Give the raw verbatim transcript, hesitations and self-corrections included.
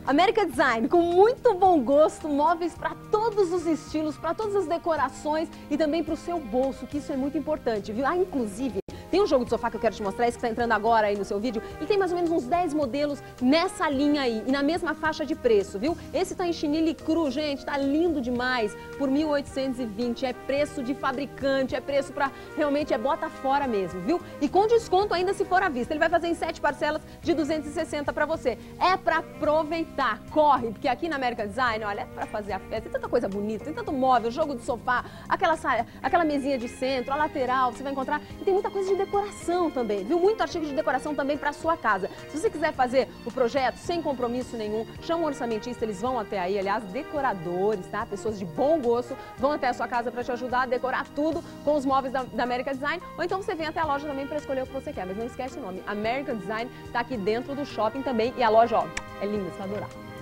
América Design, com muito bom gosto, móveis para todos os estilos, para todas as decorações e também para o seu bolso, que isso é muito importante, viu? Ah, inclusive, tem um jogo de sofá que eu quero te mostrar, esse que está entrando agora aí no seu vídeo, e tem mais ou menos uns dez modelos nessa linha aí, e na mesma faixa de preço, viu? Esse tá em chinile cru, gente, tá lindo demais, por mil oitocentos e vinte, é preço de fabricante, é preço pra, realmente, é bota fora mesmo, viu? E com desconto ainda se for à vista, ele vai fazer em sete parcelas de duzentos e sessenta pra você. É pra aproveitar, corre, porque aqui na América Design, olha, é pra fazer a festa, tem tanta coisa bonita, tem tanto móvel, jogo de sofá, aquela, aquela mesinha de centro, a lateral, você vai encontrar, e tem muita coisa de decoração também, viu? Muito artigo de decoração também para sua casa. Se você quiser fazer o projeto sem compromisso nenhum, chama um orçamentista, eles vão até aí, aliás, decoradores, tá? Pessoas de bom gosto vão até a sua casa para te ajudar a decorar tudo com os móveis da, da América Design, ou então você vem até a loja também para escolher o que você quer, mas não esquece o nome, América Design tá aqui dentro do shopping também, e a loja, ó, é linda, você vai adorar.